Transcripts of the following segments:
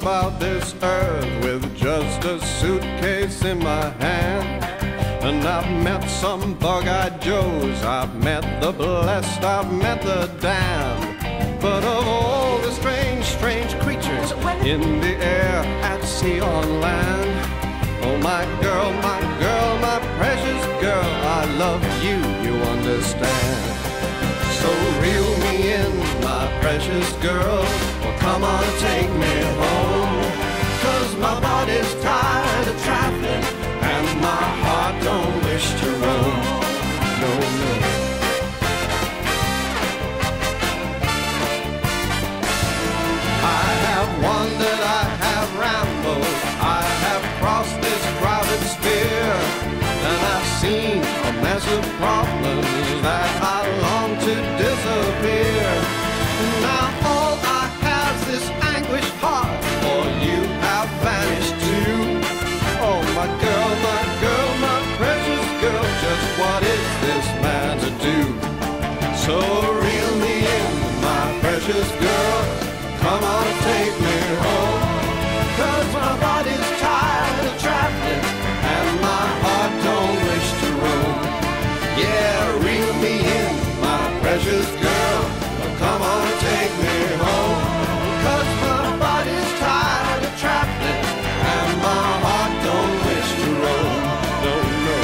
about this earth with just a suitcase in my hand. And I've met some bug-eyed Joes, I've met the blessed, I've met the damned. But of all the strange, strange creatures in the air, at sea, on land, oh my girl, my precious girl, I love you, you understand. So reel me in, my precious girl, well come on and take me home. 'Cause my body's tired of traveling, and my heart don't wish to roam. No, no. I have wandered, I have rambled, I have crossed this crowded sphere, and I've seen a mess of problems that I long to disappear. Now all I have is this anguished heart, for you have vanished too. Oh my girl, my precious girl, just what is this man to do? So reel me in, my precious girl, come on and take me home. 'Cause my body's tired of traveling, and my heart don't wish to roam. Yeah, reel me in, my precious girl, come on and take me home. 'Cause my body's tired of traveling, and my heart don't wish to roam. No, no.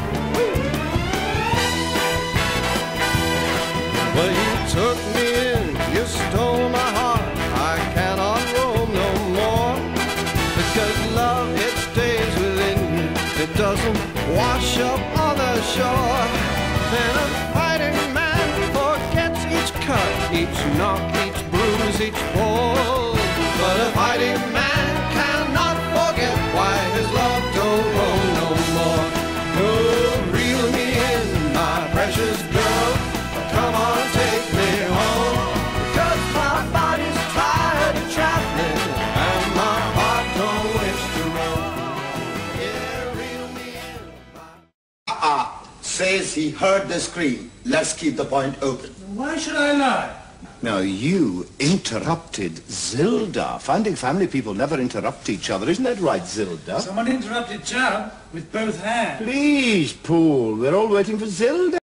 Well, you took me in, you stole my heart, I cannot roam no more. Because love, it stays within you, it doesn't wash up on the shore. And a fighting man forgets each cut, each knock, each bruise, each fall. But a fighting man cannot forget why his love don't roam no more. Oh, reel me in, my precious girl, come on, take me home. 'Cause my body's tired of traveling, and my heart don't wish to roam. Yeah, reel me in, my... Says he heard the scream. Let's keep the point open. Why should I lie? Now, you interrupted Zilda. Founding family people never interrupt each other. Isn't that right, Zilda? Someone interrupted Chad with both hands. Please, Paul. We're all waiting for Zilda.